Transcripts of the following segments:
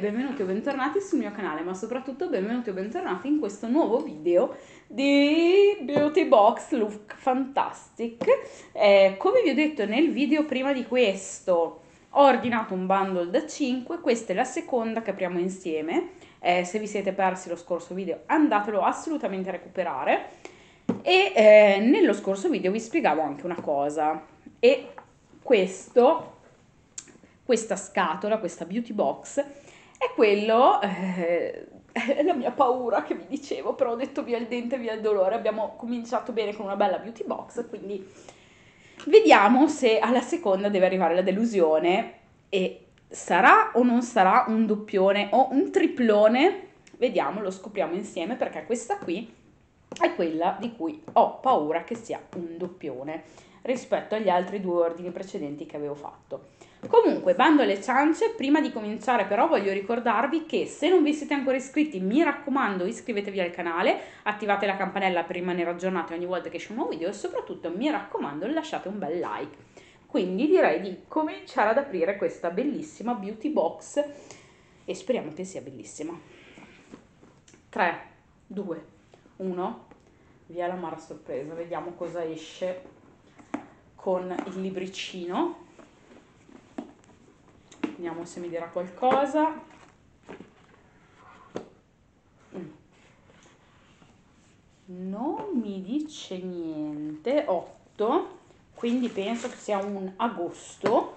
benvenuti o bentornati sul mio canale, ma soprattutto benvenuti o bentornati in questo nuovo video di Beauty Box Look Fantastic. Come vi ho detto nel video prima di questo, ho ordinato un bundle da 5, questa è la seconda che apriamo insieme. Se vi siete persi lo scorso video andatelo assolutamente a recuperare. E nello scorso video vi spiegavo anche una cosa, e questa scatola, questa beauty box, è quello, è la mia paura che vi dicevo, però ho detto via il dente, via il dolore, abbiamo cominciato bene con una bella beauty box, quindi vediamo se alla seconda deve arrivare la delusione e sarà o non sarà un doppione o un triplone, vediamo, lo scopriamo insieme perché questa qui è quella di cui ho paura che sia un doppione rispetto agli altri due ordini precedenti che avevo fatto. Comunque, bando alle ciance, prima di cominciare però voglio ricordarvi che se non vi siete ancora iscritti, mi raccomando iscrivetevi al canale, attivate la campanella per rimanere aggiornati ogni volta che esce un nuovo video e soprattutto mi raccomando lasciate un bel like. Quindi direi di cominciare ad aprire questa bellissima beauty box e speriamo che sia bellissima. 3, 2, 1, via la mara sorpresa, vediamo cosa esce con il libricino. Vediamo se mi dirà qualcosa. Non mi dice niente. 8, quindi penso che sia un agosto.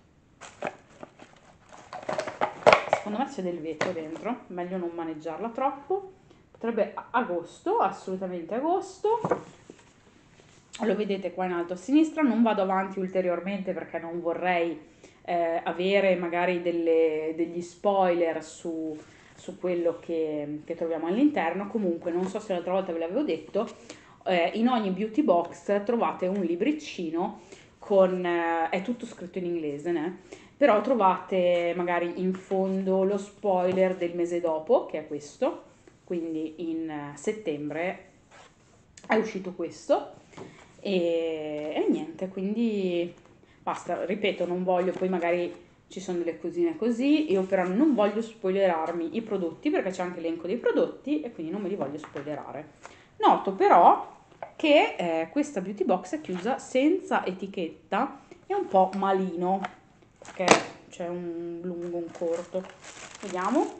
Secondo me c'è del vetro dentro, meglio non maneggiarla troppo. Potrebbe agosto, assolutamente agosto. Lo vedete qua in alto a sinistra, non vado avanti ulteriormente perché non vorrei avere magari degli spoiler su quello che troviamo all'interno. Comunque non so se l'altra volta ve l'avevo detto, in ogni beauty box trovate un libricino con, è tutto scritto in inglese, né? Però trovate magari in fondo lo spoiler del mese dopo, che è questo, quindi in settembre è uscito questo e niente, quindi basta, ripeto, non voglio, poi magari ci sono delle cosine così, io però non voglio spoilerarmi i prodotti perché c'è anche l'elenco dei prodotti e quindi non me li voglio spoilerare. Noto però che questa beauty box è chiusa senza etichetta, è un po' malino perché c'è un lungo, un corto. Vediamo.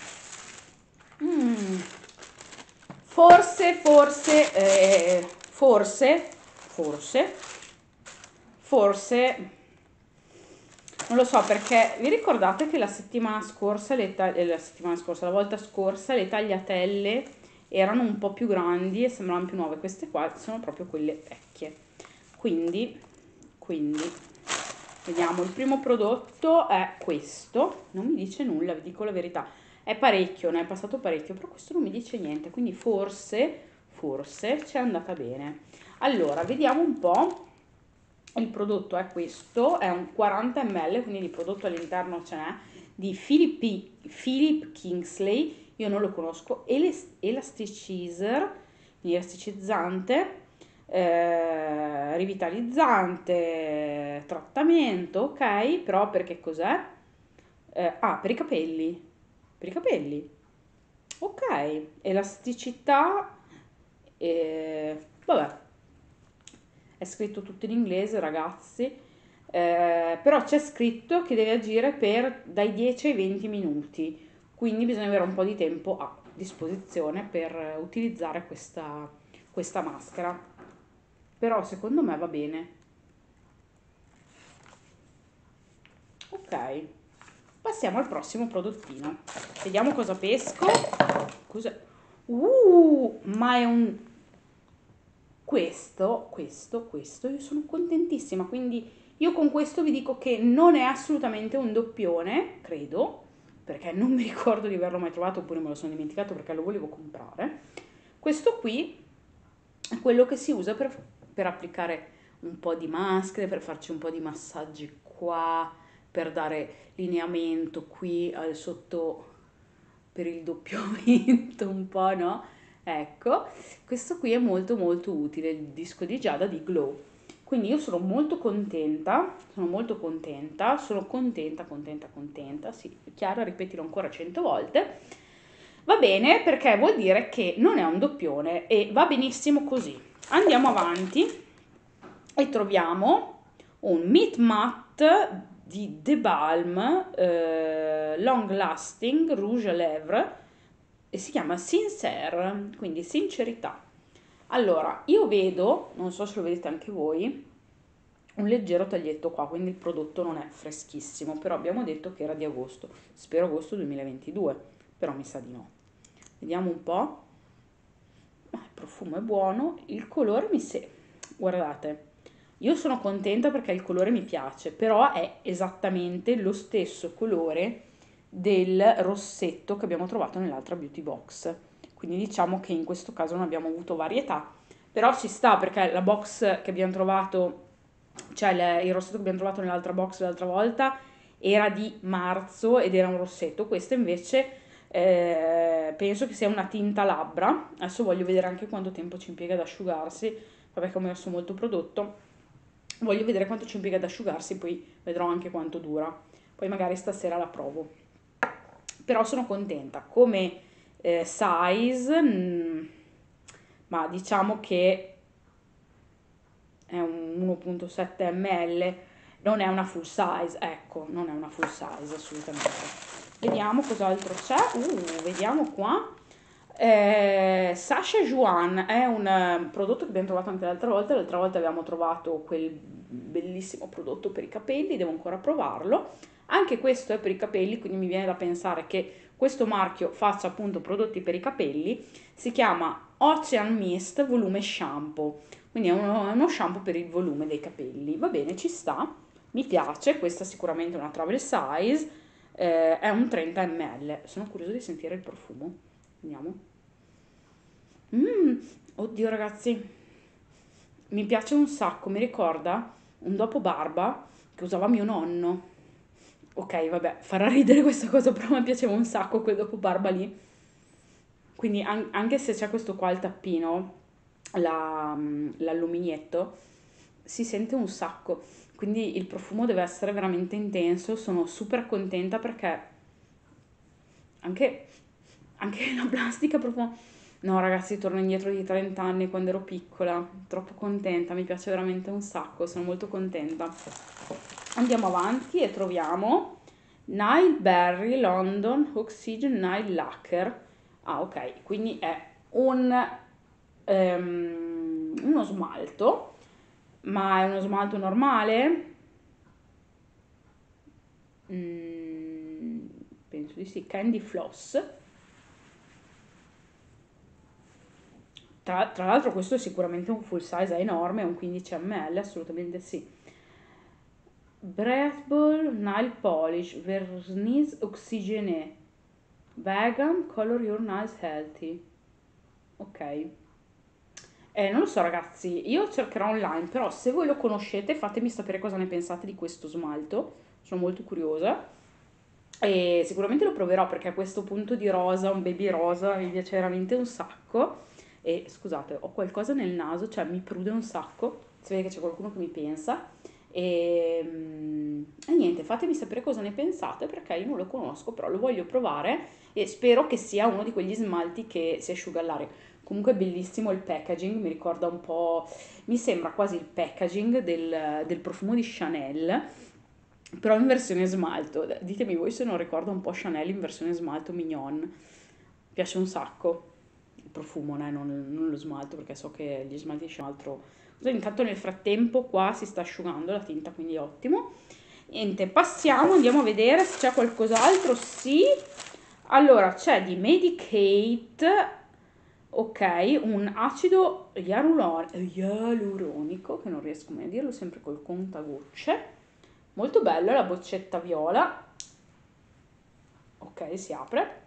Forse, non lo so perché vi ricordate che la settimana scorsa, la volta scorsa le tagliatelle erano un po' più grandi e sembravano più nuove, queste qua sono proprio quelle vecchie, quindi vediamo, il primo prodotto è questo, non mi dice nulla, vi dico la verità, è parecchio, ne è passato parecchio, però questo non mi dice niente, quindi forse c'è andata bene. Allora, vediamo un po'. Il prodotto è questo, è un 40 ml, quindi di prodotto all'interno ce n'è, di Philip Kingsley, io non lo conosco, Elasticizer, quindi elasticizzante, rivitalizzante, trattamento, ok, però perché cos'è? Per i capelli, ok, elasticità, vabbè, è scritto tutto in inglese ragazzi, però c'è scritto che deve agire per dai 10 ai 20 minuti, quindi bisogna avere un po' di tempo a disposizione per utilizzare questa maschera, però secondo me va bene. Ok, passiamo al prossimo prodottino, vediamo cosa pesco. Cos'è? Ma è un questo, io sono contentissima, quindi io con questo vi dico che non è assolutamente un doppione, credo, perché non mi ricordo di averlo mai trovato oppure me lo sono dimenticato perché lo volevo comprare. Questo qui è quello che si usa per applicare un po' di maschere, per farci un po' di massaggi qua, per dare lineamento qui sotto per il doppiamento un po', no? Ecco, questo qui è molto molto utile, il disco di Giada di Glow. Quindi io sono molto contenta, sì, Chiara, ripetilo ancora 100 volte. Va bene perché vuol dire che non è un doppione e va benissimo così. Andiamo avanti e troviamo un Meat Matte di The Balm Long Lasting Rouge à Lèvres e si chiama Sincere, quindi sincerità. Allora, io vedo, non so se lo vedete anche voi, un leggero taglietto qua, quindi il prodotto non è freschissimo, però abbiamo detto che era di agosto, spero agosto 2022, però mi sa di no. Vediamo un po'. Il profumo è buono, il colore guardate, io sono contenta perché il colore mi piace, però è esattamente lo stesso colore del rossetto che abbiamo trovato nell'altra beauty box. Quindi diciamo che in questo caso non abbiamo avuto varietà, però ci sta perché la box che abbiamo trovato, cioè il rossetto che abbiamo trovato nell'altra box l'altra volta era di marzo ed era un rossetto, questo invece penso che sia una tinta labbra. Adesso voglio vedere anche quanto tempo ci impiega ad asciugarsi, vabbè che ho messo molto prodotto, voglio vedere quanto ci impiega ad asciugarsi, poi vedrò anche quanto dura, poi magari stasera la provo. Però sono contenta come size, ma diciamo che è un 1,7 ml, non è una full size, ecco, non è una full size assolutamente. Vediamo cos'altro c'è, vediamo qua. Sasha Juan è un prodotto che abbiamo trovato anche l'altra volta abbiamo trovato quel bellissimo prodotto per i capelli, devo ancora provarlo. Anche questo è per i capelli, quindi mi viene da pensare che questo marchio faccia appunto prodotti per i capelli. Si chiama Ocean Mist Volume Shampoo, quindi è uno shampoo per il volume dei capelli. Va bene, ci sta, mi piace, questa è sicuramente una travel size, è un 30 ml. Sono curiosa di sentire il profumo. Vediamo. Mm, oddio ragazzi, mi piace un sacco, mi ricorda un dopo barba che usava mio nonno. Ok, vabbè, farà ridere questa cosa, però mi piaceva un sacco quel dopo barba lì. Quindi anche se c'è questo qua il tappino, l'alluminetto, si sente un sacco. Quindi il profumo deve essere veramente intenso. Sono super contenta perché anche, anche la plastica proprio... No ragazzi, torno indietro di 30 anni quando ero piccola. Troppo contenta, mi piace veramente un sacco, sono molto contenta. Andiamo avanti e troviamo Nile Berry London Oxygen Nile Lacquer. Ah, ok, quindi è uno smalto, ma è uno smalto normale? Mm, penso di sì, Candy Floss. Tra l'altro questo è sicuramente un full size, è enorme, è un 15 ml, assolutamente sì. Breathable Nail Polish Vernice Oxygène Vegan Color Your Nails Healthy. Ok. Non lo so ragazzi, io cercherò online, però se voi lo conoscete fatemi sapere cosa ne pensate di questo smalto, sono molto curiosa e sicuramente lo proverò perché a questo punto di rosa, un baby rosa, mi piace veramente un sacco e scusate, ho qualcosa nel naso, cioè mi prude un sacco, si vede che c'è qualcuno che mi pensa e niente, fatemi sapere cosa ne pensate perché io non lo conosco, però lo voglio provare e spero che sia uno di quegli smalti che si asciuga all'aria. Comunque è bellissimo il packaging, mi ricorda un po', mi sembra quasi il packaging del profumo di Chanel, però in versione smalto. Ditemi voi se non ricorda un po' Chanel in versione smalto mignon. Mi piace un sacco il profumo, non lo smalto, perché so che gli smalti di Chanel altro. Intanto nel frattempo qua si sta asciugando la tinta, quindi ottimo. Niente, passiamo, andiamo a vedere se c'è qualcos'altro. Sì, allora c'è di Medicate, ok, un acido ialuronico, che non riesco mai a dirlo, sempre col contagocce. Molto bello, la boccetta viola. Ok, si apre.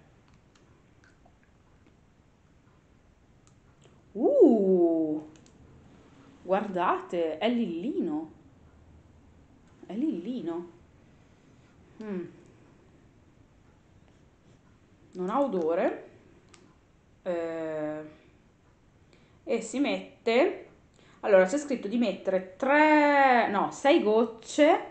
Uh, guardate, è lillino. È lillino. Mm, non ha odore. Eh, e si mette Allora, c'è scritto di mettere 6 gocce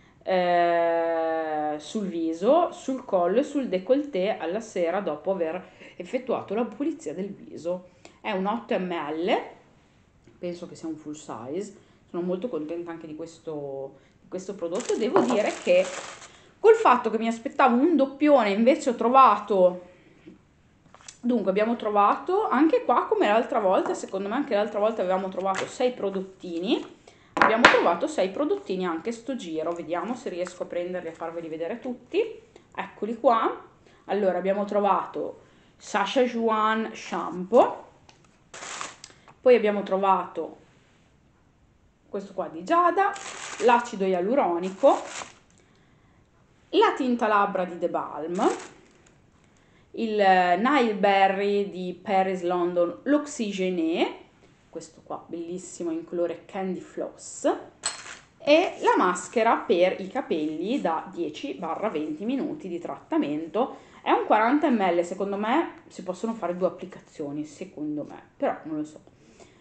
sul viso, sul collo e sul décolleté alla sera dopo aver effettuato la pulizia del viso. È un 8 ml, penso che sia un full size. Sono molto contenta anche di questo prodotto. Devo dire che col fatto che mi aspettavo un doppione, invece ho trovato... Dunque, abbiamo trovato anche qua, come l'altra volta, secondo me anche l'altra volta avevamo trovato 6 prodottini, abbiamo trovato 6 prodottini anche sto giro. Vediamo se riesco a prenderli e a farveli vedere tutti. Eccoli qua. Allora, abbiamo trovato Sacha Juan Shampoo, poi abbiamo trovato questo qua di Giada, l'acido ialuronico, la tinta labbra di The Balm, il Nile Berry di Paris London, l'Oxygène, questo qua bellissimo in colore Candy Floss, e la maschera per i capelli da 10-20 minuti di trattamento. È un 40 ml, secondo me si possono fare 2 applicazioni, secondo me, però non lo so.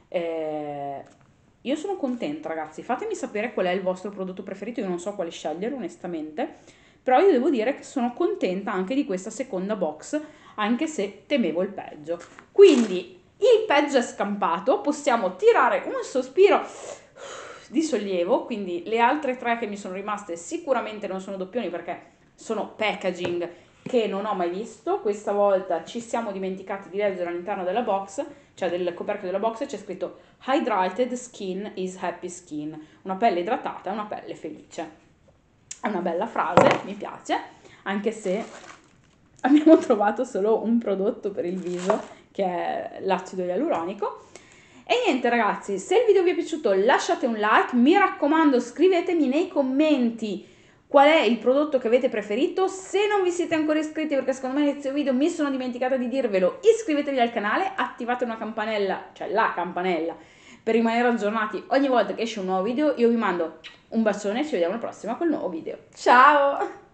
Io sono contenta, ragazzi, fatemi sapere qual è il vostro prodotto preferito, io non so quale scegliere onestamente, però io devo dire che sono contenta anche di questa seconda box, anche se temevo il peggio. Quindi il peggio è scampato, possiamo tirare un sospiro di sollievo, quindi le altre 3 che mi sono rimaste sicuramente non sono doppioni perché sono packaging che non ho mai visto. Questa volta ci siamo dimenticati di leggere all'interno della box, cioè del coperchio della box, c'è scritto Hydrated Skin is Happy Skin, una pelle idratata è una pelle felice. È una bella frase, mi piace, anche se abbiamo trovato solo un prodotto per il viso, che è l'acido ialuronico. E niente ragazzi, se il video vi è piaciuto lasciate un like, mi raccomando scrivetemi nei commenti qual è il prodotto che avete preferito. Se non vi siete ancora iscritti, perché secondo me all'inizio video mi sono dimenticata di dirvelo, iscrivetevi al canale, attivate una campanella, cioè la campanella, per rimanere aggiornati ogni volta che esce un nuovo video. Io vi mando un bacione e ci vediamo alla prossima col nuovo video. Ciao!